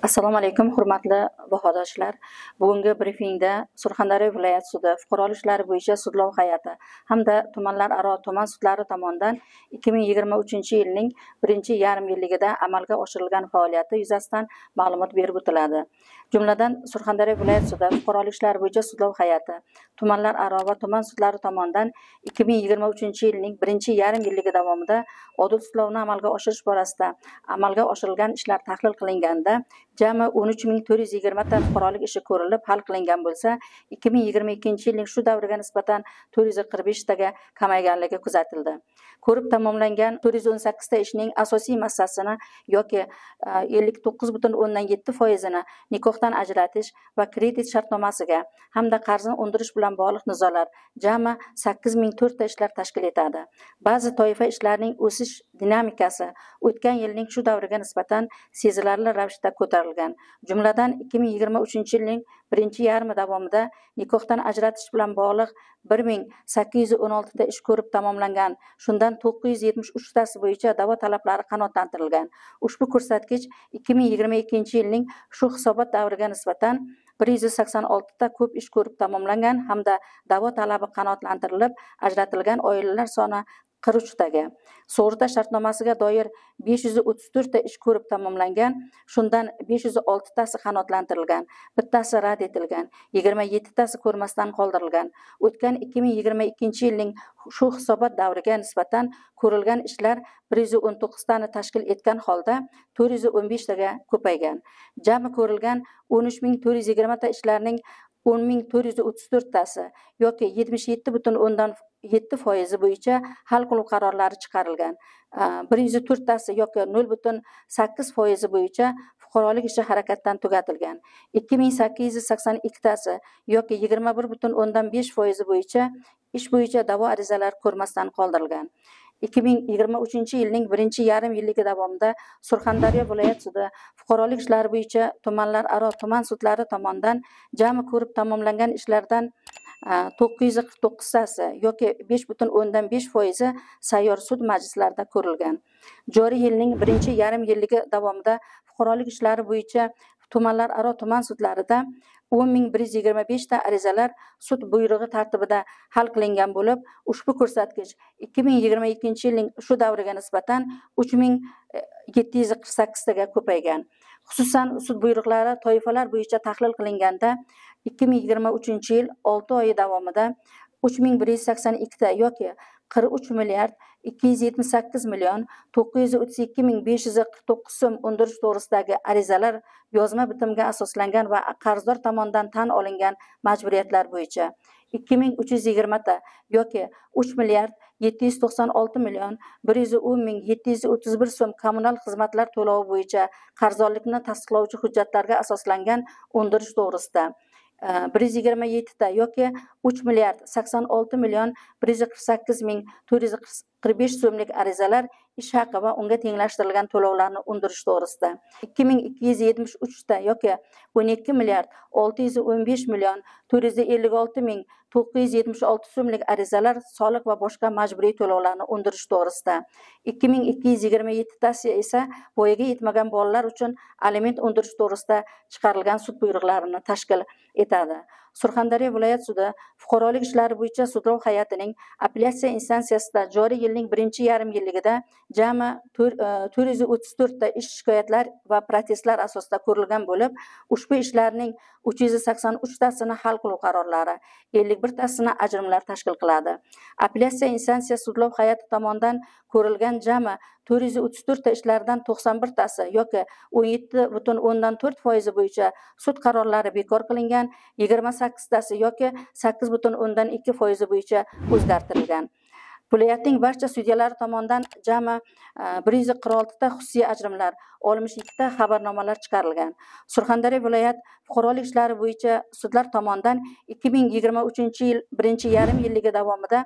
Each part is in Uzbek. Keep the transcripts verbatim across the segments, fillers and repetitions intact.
Assalomu alaykum, hurmatli bahodoshlar. Bugungi brifingda Surxondaryo viloyat sudi fuqarolik ishlari bo'yicha sudlov hay'ati hamda tumanlararo tuman sudlari tomonidan ikki ming yigirma uchinchi yilning birinchi yarim yilligida amalga oshirilgan faoliyati yuzasidan ma'lumot berib o'tiladi. Jumladan, Surxondaryo viloyat sudi fuqarolik ishlari bo'yicha sudlov hay'ati tumanlararo va tuman sudlari tomonidan ikki ming yigirma uchinchi yilning birinchi yarim yilligi davomida odil sudlovni amalga oshirish borasida amalga oshirilgan ishlar tahlil qilinganda jami o'n uch ming to'rt yuz yigirma ta fuqarolik ishi ko'rilib hal qilingan bo'lsa, ikki ming yigirma ikkinchi yilning shu davriga nisbatan to'rt yuz qirq besh taga kamayganligi kuzatildi. Ko'rib tamomlangan to'rt yuz o'n sakkiz ta ishning asosiy massasini yoki ellik to'qqiz butun o'ndan yetti foizini nikohdan ajratish va kredit shartnomasiga hamda qarzni undirish bilan bog'liq nizolar jami sakkiz ming to'rt ta ishlar tashkil etadi. Ba'zi toifa ishlarning o'sish dinamikasi o'tgan yilning shu davriga nisbatan sezilarli ravishda ko'tarilgan. Jumladan, ikki ming yigirma uchinchi yilning birinchi yarmi davomida nikohdan ajratish bilan bog'liq bir ming sakkiz yuz o'n olti ta ish ko'rib tamomlangan. Shundan to'qqiz yuz yetmish uch tasi bo'yicha da'vo talablari qanoatlantirilgan. Ushbu ko'rsatkich ikki ming yigirma ikkinchi yilning shu hisobot davriga nisbatan bir yuz sakson olti ta ko'p ish ko'rib tamomlangan hamda da'vo talabi qanoatlantirilib, ajratilgan oilalar soni qirq uch taga. Sug'urta shartnomasiga doir besh yuz o'ttiz to'rt ta ish ko'rib tamomlangan, shundan besh yuz olti tasi qanoatlantirilgan, bittasi rad etilgan, yigirma yetti tasi ko'rmasdan qoldirilgan. O'tgan ikki ming yigirma ikkinchi yilning shu hisobot davriga nisbatan ko'rilgan ishlar bir yuz o'n to'qqiz tani tashkil etgan holda to'rt yuz o'n besh taga ko'paygan. Jami ko'rilgan o'n uch ming to'rt yuz yigirma ta ishlarning o'n ming to'rt yuz o'ttiz to'rt tasi yoki yetmish yetti butun o'ndan yetti foizi bo'yicha hal qiluv qarorlari chiqarilgan. bir yuz to'rt tasi yoki nol butun sakkiz foizi bo'yicha fuqarolik ishi harakatdan tugatilgan. ikki ming sakkiz yuz sakson ikki tasi yoki yigirma bir butun o'ndan besh foizi bo'yicha ish bo'yicha da'vo arizalari ko'rmasdan qoldirilgan. ikki ming yigirma uchinchi yilning birinchi yarim yilligi davomida Surxondaryo viloyat sudi fuqarolik ishlari bo'yicha tumanlararo tuman sudlari tomonidan jami ko'rib tamomlangan ishlardan to'qqiz yuz qirq to'qqiz tasi yoki besh butun o'ndan besh foizi sayyor sud majlislarida ko'rilgan. Joriy yilning birinchi yarim yilligi davomida fuqarolik ishlari bo'yicha tumanlararo tuman sudlarida o'n ming bir yuz yigirma besh ta arizalar sud buyrug'i tartibida hal qilingan bo'lib, ushbu ko'rsatkich ikki ming yigirma ikkinchi yilning shu davriga nisbatan uch ming yetti yuz qirq sakkiz taga ko'paygan. Xususan, sud buyruqlari toifalar bo'yicha tahlil qilinganda ikki ming yigirma uchinchi yil olti oyi davomida uch ming bir yuz sakson ikki ta yoki qirq uch milliard ikki yuz yetmish sakkiz million to'qqiz yuz o'ttiz ikki ming besh yuz qirq to'qqiz so'm undirish to'g'risidagi arizalar yozma bitimga asoslangan va qarzdor tomonidan tan olingan majburiyatlar bo'yicha ikki ming uch yuz yigirma ta yoki uch milliard yetti yuz to'qson olti million bir yuz o'n ming yetti yuz o'ttiz bir so'm kommunal xizmatlar to'lovi bo'yicha qarzdorlikni tasdiqlovchi hujjatlarga asoslangan undirish to'g'risida bir yuz yigirma yetti ta yoki uch milliard sakson olti million bir yuz qirq sakkiz ming to'rt yuz qirq besh so'mlik arizalar ish haqi va unga tenglashtirilgan to'lovlarni undirish to'g'risida ikki ming ikki yuz yetmish uch ta yoki o'n ikki milliard olti yuz o'n besh million to'rt yuz ellik olti ming to'qqiz yuz yetmish olti so'mlik arizalar soliq va boshqa majburiy to'lovlarni undirish to'g'risida ikki ming ikki yuz yigirma yetti tasi esa voyaga yetmagan bolalar uchun aliment undirish to'g'risida chiqarilgan sud buyruqlarini tashkil etadi. Surxondaryo viloyat sudi fuqarolik ishlari bo'yicha sudlov hay'atining apellyatsiya instansiyasida joriy yilning birinchi yarim yilligida jami to'rt yuz o'ttiz to'rt ta ish shikoyatlar va protestlar asosida ko'rilgan bo'lib, ushbu ishlarning uch yuz sakson uch tasini hal qiluv qarorlari, ellik bir tasini ajrimlar tashkil qiladi. Apellyatsiya instansiyasi sudlov hay'ati tomonidan ko'rilgan jami to'rt yuz o'ttiz to'rt ta ishlardan to'qson bir tasi yoki o'n yetti butun o'ndan to'rt foizi bo'yicha sud qarorlari bekor qilingan, yigirma sakkiz tasi yoki sakkiz butun o'ndan ikki foizi bo'yicha o'zgartirilgan. Viloyatning barcha sudyalari tomonidan jami bir yuz qirq olti ta xususiy ajrimlar, oltmish ikki ta xabarnomalar chiqarilgan. Surxondaryo viloyat fuqarolik ishlari bo'yicha sudlar tomonidan ikki ming yigirma uchinchi yil birinchi yarim yilligi davomida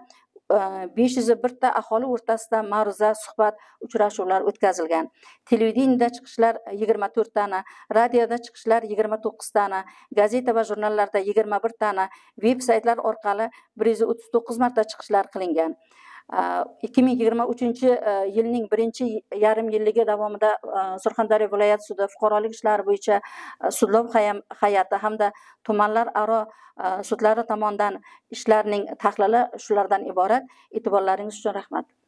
besh yuz bir ta aholi o'rtasida ma'ruza, suhbat, uchrashuvlar o'tkazilgan. Televideniyada chiqishlar yigirma to'rt tani, radioda chiqishlar yigirma to'qqiz tani, gazeta va jurnallarda yigirma bir tani, veb saytlar orqali bir yuz o'ttiz to'qqiz marta chiqishlar qilingan. ikki ming yigirma uchinchi yilning birinchi yarim yilligi davomida Surxondaryo viloyat sudi fuqarolik ishlari bo'yicha sudlov hay'ati hamda tumanlararo sudlari tomonidan ishlarning tahlili shulardan iborat. E'tiborlaringiz uchun rahmat.